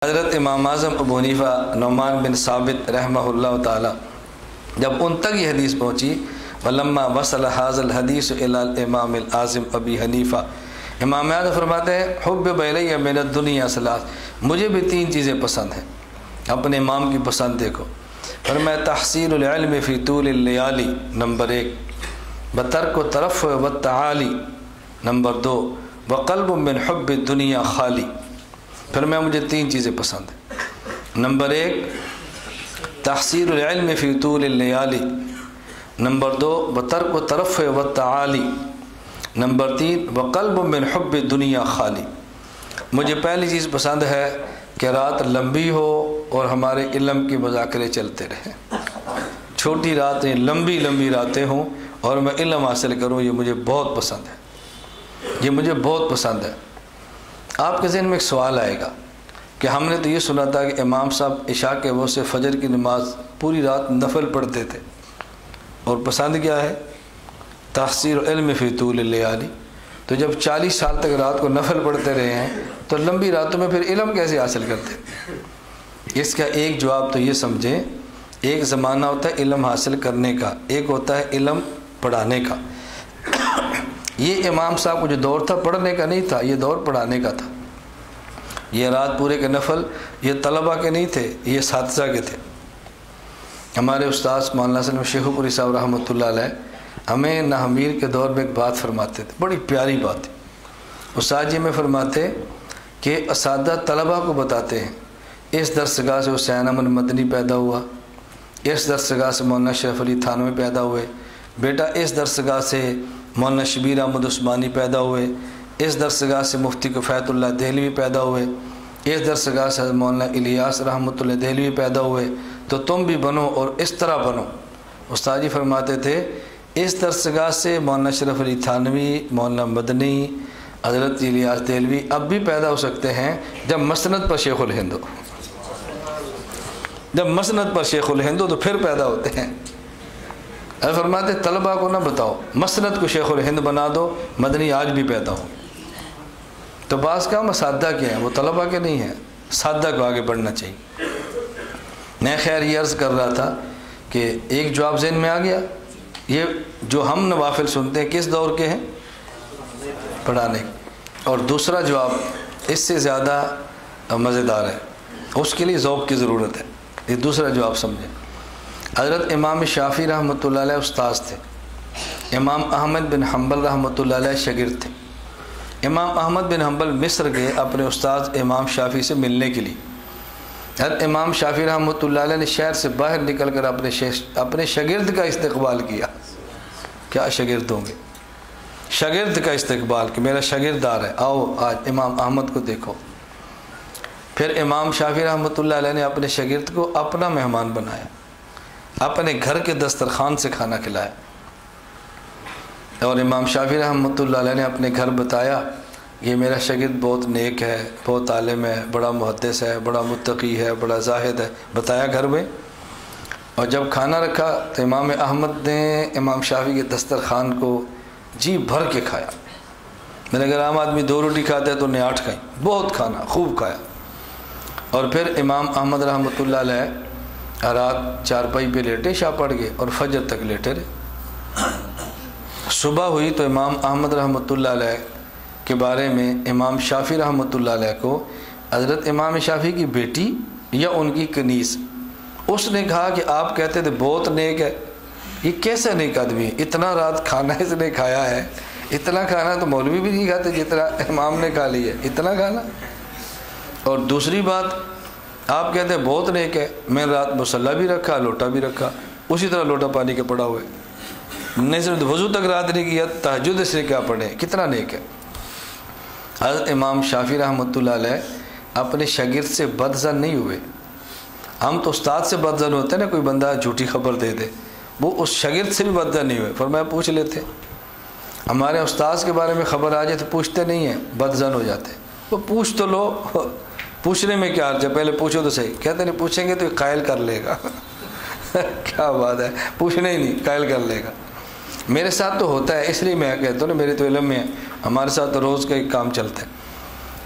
حضرت امام اعظم ابو حنیفہ نعمان بن ثابت رحمہ اللہ تعالی جب ان تک یہ حدیث پہنچی ولما وصل هذا الحديث الى الامام الاعظم ابی حنیفہ، امام اعظم فرماتے ہیں حبب الی من الدنیا ثلاث، مجھے بھی تین چیزیں پسند ہیں، اپنے امام کی پسند دیکھو، فرمایا تحصیل العلم فی طول اللیالی نمبر 1، بترک الترفع والتعالی نمبر 2، وقلب من حب الدنیا خالی۔ فرمایا مجھے تین چیزیں پسند ہیں، نمبر 1 تحصیل العلم فی طول اللیالی، نمبر 2 بترک الترفع والتعالی، نمبر 3 وقلب من حب الدنیا خالی۔ مجھے پہلی چیز پسند ہے کہ رات لمبی ہو اور ہمارے علم کے مذاکرے چلتے رہیں، چھوٹی راتیں لمبی لمبی راتیں ہوں اور میں علم حاصل کروں، یہ مجھے بہت پسند ہے، یہ مجھے بہت پسند ہے۔ آپ کے ذہن میں ایک سوال آئے گا کہ ہم نے تو یہ سنا تھا کہ امام صاحب عشاء کے وقت سے فجر کی نماز پوری رات نفل پڑھتے تھے، اور پسند کیا ہے؟ تحصیل علم فی طول اللیالی۔ تو جب 40 سال تک رات کو نفل پڑھتے رہے ہیں تو لمبی راتوں میں پھر علم کیسے حاصل کرتے؟ اس کا ایک جواب تو یہ سمجھیں، ایک زمانہ ہوتا ہے علم حاصل کرنے کا، ایک ہوتا ہے علم پڑھانے کا۔ یہ امام صاحب کو جو دور تھا پڑھنے کا نہیں تھا، یہ دور پڑھانے کا تھا۔ یہ رات پورے کے نفل یہ طلبہ کے نہیں تھے، یہ اساتذہ کے تھے۔ ہمارے استاد مولانا سلم شیخو پوری صاحب رحمۃ اللہ علیہ ہمیں ناہمیر کے دور میں ایک بات فرماتے تھے، بڑی پیاری بات تھی۔ استاد جی میں فرماتے کہ اساتذہ طلبہ کو بتاتے ہیں اس درسگاہ سے حسین احمد مدنی پیدا ہوا، اس درسگاہ سے مولانا شریف علی تھانوی پیدا ہوئے، بیٹا اس درسگاہ سے مولانا شبیر احمد عثمانی پیدا ہوئے، اس درسگاہ سے مفتی کفایت اللہ دہلوی پیدا ہوئے، اس درسگاہ سے مولانا الیاس رحمۃ اللہ دہلوی پیدا ہوئے، تو تم بھی بنو اور اس طرح بنو۔ استاد جی فرماتے تھے اس درسگاہ سے مولانا شریف علی تھانوی، مولانا مدنی، حضرت الیاس دہلوی اب بھی پیدا ہو سکتے ہیں جب مسند پر شیخ الہند ہو، جب مسند پر شیخ الہند ہو تو پھر پیدا ہوتے ہیں۔ فرماتے طلبہ کو نہ بتاؤ، مسند کو شیخ الہند بنا دو، مدنی آج بھی پیدا ہو۔ تو بعض کام اساتذہ کے ہیں، وہ طلبہ کے نہیں ہیں، اساتذہ کو آگے بڑھنا چاہیے۔ میں خیر یہ عرض کر رہا تھا کہ ایک جواب ذہن میں آ گیا، یہ جو ہم نوافل سنتے ہیں کس دور کے ہیں؟ پڑھانے کے۔ اور دوسرا جواب اس سے زیادہ مزیدار ہے، اس کے لیے ذوق کی ضرورت ہے۔ یہ دوسرا جواب سمجھیں۔ حضرت امام شافعی رحمۃ اللہ علیہ استاذ تھے، امام احمد بن حنبل رحمۃ اللہ علیہ شاگرد تھے۔ امام احمد بن حنبل مصر گئے اپنے استاذ امام شافعی سے ملنے کے لیے۔ حضرت امام شافعی رحمۃ اللہ علیہ نے شہر سے باہر نکل کر اپنے شاگرد کا استقبال کیا۔ کیا شاگرد ہوں گے؟ شاگرد کا استقبال کہ میرا شاگرد آ رہا ہے، آؤ آج امام احمد کو دیکھو۔ پھر امام شافعی رحمۃ اللہ علیہ نے اپنے شاگرد کو اپنا مہمان بنایا، اپنے گھر کے دسترخوان سے کھانا کھلایا، اور امام شافعی رحمۃ اللہ علیہ نے اپنے گھر بتایا یہ میرا شاگرد بہت نیک ہے، بہت عالم ہے، بڑا محدث ہے، بڑا متقی ہے، بڑا زاہد ہے، بتایا گھر میں۔ اور جب کھانا رکھا تو امام احمد نے امام شافعی کے دسترخوان کو جی بھر کے کھایا۔ میں نے اگر عام آدمی 2 روٹی کھاتا ہے تو نے 8 کھائی، بہت کھانا خوب کھایا۔ اور پھر امام احمد رحمۃ اللہ علیہ رات چارپائی پہ لیٹے، شاہ پڑھ گئے اور فجر تک لیٹے رہے۔ صبح ہوئی تو امام احمد رحمۃ اللہ علیہ کے بارے میں امام شافعی رحمۃ اللہ علیہ کو حضرت امام شافعی کی بیٹی یا ان کی کنیز، اس نے کہا کہ آپ کہتے تھے بہت نیک ہے، یہ کیسا نیک آدمی ہے، اتنا رات کھانا اس نے کھایا ہے، اتنا کھانا تو مولوی بھی نہیں کھاتے جتنا امام نے کھا لیا ہے، اتنا کھانا۔ اور دوسری بات آپ کہتے ہیں بہت نیک ہے، میں رات مصلی بھی رکھا، لوٹا بھی رکھا، اسی طرح لوٹا پانی کے پڑا ہوئے، نہیں صرف وضو تک رات نے کیا، تہجد اس نے کیا پڑھے، کتنا نیک ہے۔ حضرت امام شافعی رحمۃ اللہ علیہ اپنے شاگرد سے بدظن نہیں ہوئے۔ ہم تو استاد سے بدظن ہوتے ہیں نا، کوئی بندہ جھوٹی خبر دے دے، وہ اس شاگرد سے بھی بدظن نہیں ہوئے، فرمایا پوچھ لیتے۔ ہمارے استاذ کے بارے میں خبر آ جائے تو پوچھتے نہیں ہیں، بدظن ہو جاتے۔ وہ پوچھ تو لو، پوچھنے میں کیا حرج ہے، پہلے پوچھو تو صحیح۔ کہتے نہیں پوچھیں گے تو قائل کر لے گا کیا بات ہے، پوچھنا ہی نہیں، قائل کر لے گا۔ میرے ساتھ تو ہوتا ہے، اس لیے میں کہتا ہوں نا، میرے تو علم میں ہے، ہمارے ساتھ تو روز کا ایک کام چلتا ہے۔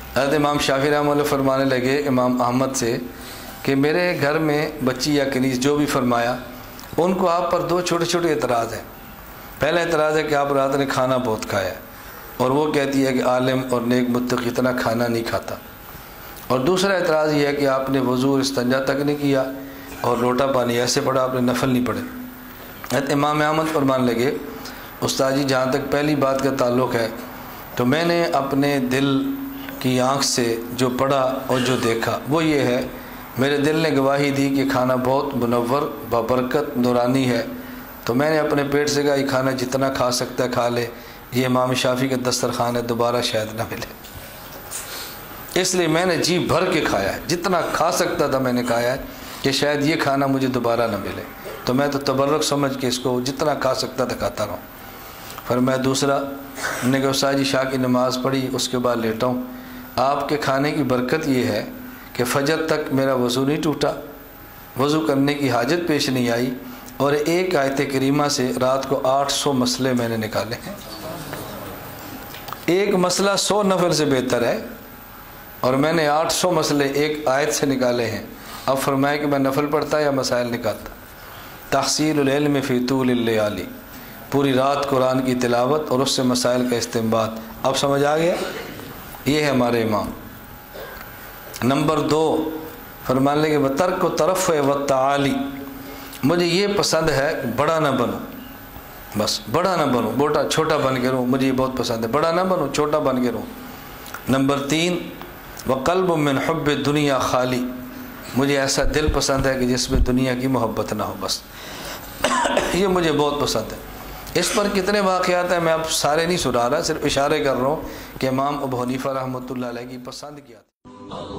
حضرت امام شافعی رحمہ اللہ فرمانے لگے امام احمد سے کہ میرے گھر میں بچی یا کنیز جو بھی فرمایا ان کو آپ پر دو چھوٹے چھوٹے اعتراض ہیں۔ پہلا اعتراض ہے کہ آپ رات نے کھانا بہت کھایا اور وہ کہتی ہے کہ عالم اور نیک متقی اتنا کھانا نہیں کھاتا، اور دوسرا اعتراض یہ ہے کہ آپ نے وضو اور استنجا تک نہیں کیا اور لوٹا پانی ایسے پڑا، آپ نے نفل نہیں پڑھے۔ حضرت امام احمد فرمان لگے استاد جی جہاں تک پہلی بات کا تعلق ہے تو میں نے اپنے دل کی آنکھ سے جو پڑھا اور جو دیکھا وہ یہ ہے، میرے دل نے گواہی دی کہ کھانا بہت منور بابرکت نورانی ہے، تو میں نے اپنے پیٹ سے کہا یہ کھانا جتنا کھا سکتا ہے کھا لے، یہ امام شافعی کا دسترخوان ہے دوبارہ شاید نہ ملے، اس لیے میں نے جی بھر کے کھایا ہے، جتنا کھا سکتا تھا میں نے کھایا ہے کہ شاید یہ کھانا مجھے دوبارہ نہ ملے، تو میں تو تبرک سمجھ کے اس کو جتنا کھا سکتا تھا کھاتا رہا ہوں۔ پھر میں دوسرا نے کہا استاد جی شاہ کی نماز پڑھی اس کے بعد لیٹا ہوں، آپ کے کھانے کی برکت یہ ہے کہ فجر تک میرا وضو نہیں ٹوٹا، وضو کرنے کی حاجت پیش نہیں آئی، اور ایک آیت کریمہ سے رات کو 800 مسئلے میں نے نکالے ہیں۔ ایک مسئلہ 100 نفل سے بہتر ہے، اور میں نے 800 مسئلے ایک آیت سے نکالے ہیں۔ اب فرمائے کہ میں نفل پڑھتا یا مسائل نکالتا؟ تحصیل العلم فی طول اللیالی، پوری رات قرآن کی تلاوت اور اس سے مسائل کا استنباط۔ اب سمجھ آ گیا؟ یہ ہے ہمارے امام۔ نمبر 2 فرمان لے کہ بترک و طرف و تعالی، مجھے یہ پسند ہے بڑا نہ بنوں، بس بڑا نہ بنوں، چھوٹا بن کے رہوں، مجھے یہ بہت پسند ہے، بڑا نہ بنوں چھوٹا بن کے رہوں۔ نمبر 3 وقلب من حب دنیا خالی، مجھے ایسا دل پسند ہے کہ جس میں دنیا کی محبت نہ ہو، بس یہ مجھے بہت پسند ہے۔ اس پر کتنے واقعات ہیں میں اب سارے نہیں سنا رہا، صرف اشارے کر رہا ہوں کہ امام ابو حنیفہ رحمۃ اللہ علیہ کی پسند کیا تھی۔